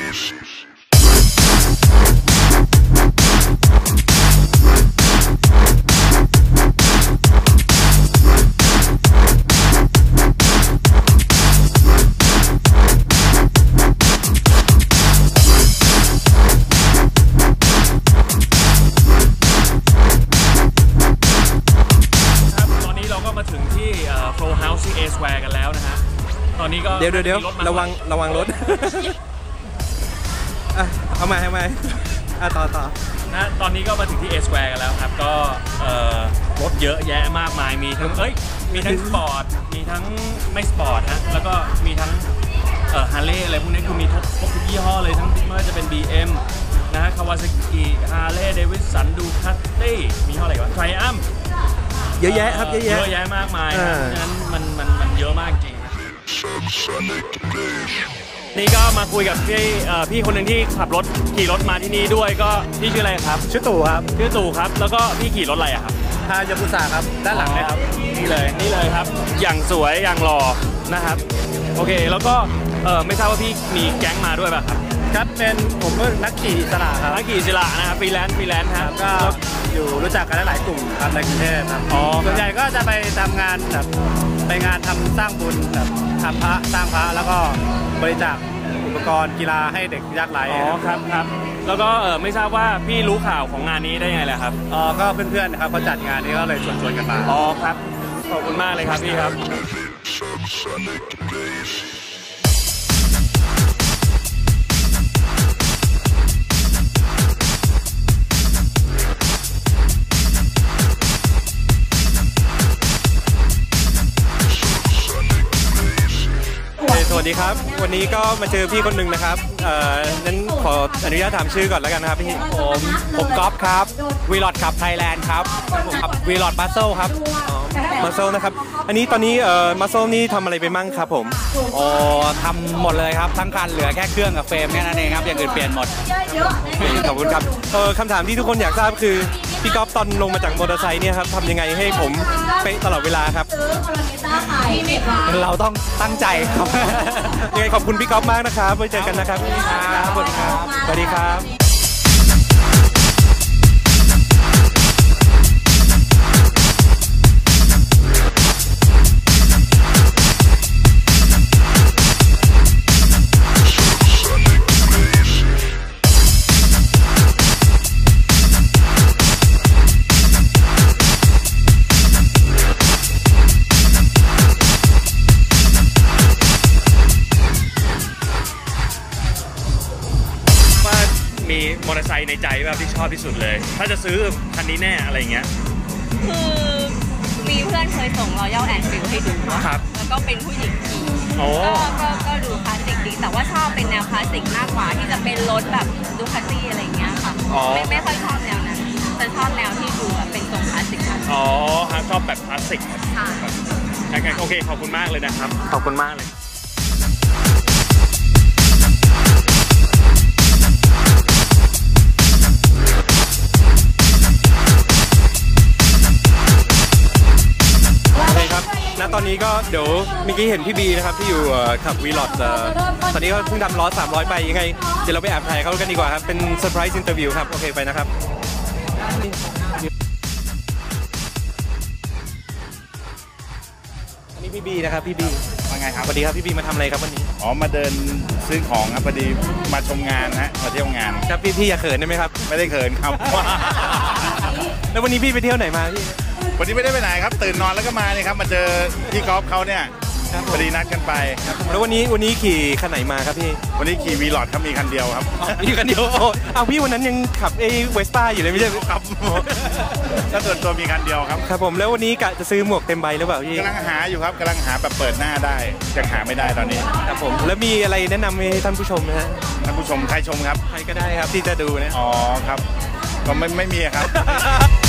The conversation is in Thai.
สแควร์กันแล้วนะฮะตอนนี้ก็เดี๋ยวระวังรถเอามาต่อนะตอนนี้ก็มาถึงที่ A Square กันแล้วครับก็รถเยอะแยะมากมายมีทั้งสปอร์ตมีทั้งไม่สปอร์ตฮะแล้วก็มีทั้งฮาร์เลย์อะไรพวกนี้คือมีครบทุกยี่ห้อเลยทั้งไม่ว่าจะเป็น BM นะฮะคาวาซากิฮาร์เลย์เดวิสันดูคัตตี้มียี่ห้ออะไรวะไทรอัมเยอะแยะครับเยอะแยะมากมายเพราะฉะนั้นมันเยอะมากจริงนี่ก็มาคุยกับพี่คนหนึ่งที่ขี่รถมาที่นี่ด้วยก็พี่ชื่ออะไรครับชื่อตู่ครับแล้วก็พี่ขี่รถอะไรครับฮายาบุสะครับด้านหลังเลยครับนี่เลยครับอย่างสวยอย่างหล่อนะครับโอเคแล้วก็ไม่ทราบว่าพี่มีแก๊งมาด้วยป่ะครับเป็นผมก็นักขี่อิสระครับนักขี่อิสระนะครับฟรีแลนซ์ครับก็อยู่รู้จักกันหลายกลุ่มครับในกรุงเทพครับส่วนใหญ่ก็จะไปทำงานแบบไปงานทำสร้างบุญแบบทำพระสร้างพระแล้วก็บริจาคอุปกรณ์กีฬาให้เด็กยากไร้ครับแล้วก็ไม่ทราบว่าพี่รู้ข่าวของงานนี้ได้ยังไงล่ะครับก็เพื่อนๆนะครับเขาจัดงานนี้ก็เลยชวนกันมาครับขอบคุณมากเลยครับพี่ครับสวัสดีครับวันนี้ก็มาเจอพี่คนหนึ่งนะครับนั้นขออนุญาตถามชื่อก่อนแล้วกันนะครับพี่ผมก๊อฟครับวีลอดขับไทยแลนด์ครับขับวีลอดมัสเซิลครับมัสเซิลนะครับอันนี้ตอนนี้มัสเซิลนี่ทำอะไรไปมั่งครับผมทำหมดเลยครับทั้งคันเหลือแค่เครื่องกับเฟรมแค่นั้นเองครับอย่างอื่นเปลี่ยนหมดขอบคุณครับคำถามที่ทุกคนอยากทราบคือพี่ก๊อฟตอนลงมาจากมอเตอร์ไซค์เนี่ยครับทำยังไงให้ผมเป๊ะตลอดเวลาครับเราต้องตั้งใจครับยังไงขอบคุณพี่ก๊อฟมากนะครับไว้เจอกันนะครับสวัสดีครับมีมอเตอร์ไซค์ในใจแบบที่ชอบที่สุดเลยถ้าจะซื้อคันนี้แน่อะไรเงี้ยคือมีเพื่อนเคยส่งRoyal Enfieldให้ดูครับแล้วก็เป็นผู้หญิงขี่ก็ดูคลาสสิกดีแต่ว่าชอบเป็นแนวคลาสสิกมากกว่าที่จะเป็นรถแบบดูคาตี้อะไรเงี้ยค่ะไม่ค่อยชอบแนวนั้นแต่ชอบแนวที่ดูแบบเป็นทรงคลาสสิกครับชอบแบบคลาสสิกใช่โอเคขอบคุณมากเลยนะครับขอบคุณมากเลยตอนนี้ก็เดี๋ยวเมื่อกี้เห็นพี่บีนะครับที่อยู่ขับวีลอดตอนนี้ก็เพิ่งทำล้อ300ไปยังไงเดี๋ยวเราไปแอบถ่ายเขากันดีกว่าครับเป็นเซอร์ไพรส์อินเตอร์วิวครับโอเคไปนะครับอันนี้พี่บีนะครับพี่บีว่าไงครับสวัสดีครับพี่บีมาทำอะไรครับวันนี้มาเดินซื้อของครับพอดีมาชมงานนะมาเที่ยวงานครับพี่อย่าเขินได้ไหมครับไม่ได้เขินครับแล้ววันนี้พี่ไปเที่ยวไหนมาพี่วันนี้ไม่ได้ไปไหนครับตื่นนอนแล้วก็มาเนี่ยครับมาเจอพี่ก๊อฟเขาเนี่ยพอดีนัดกันไปแล้ววันนี้ขี่คันไหนมาครับพี่วันนี้ขี่วีลอดครับมีคันเดียวครับมีคันเดียวเอาพี่วันนั้นยังขับเวสป้าอยู่เลยไม่ใช่ครับก็ส่วนตัวมีคันเดียวครับครับผมแล้ววันนี้กะจะซื้อหมวกเต็มใบหรือเปล่าพี่กำลังหาอยู่ครับกำลังหาแบบเปิดหน้าได้ยังหาไม่ได้ตอนนี้ครับผมแล้วมีอะไรแนะนำให้ท่านผู้ชมนะฮะท่านผู้ชมใครชมครับใครก็ได้ครับที่จะดูนะครับก็ไม่มีครับ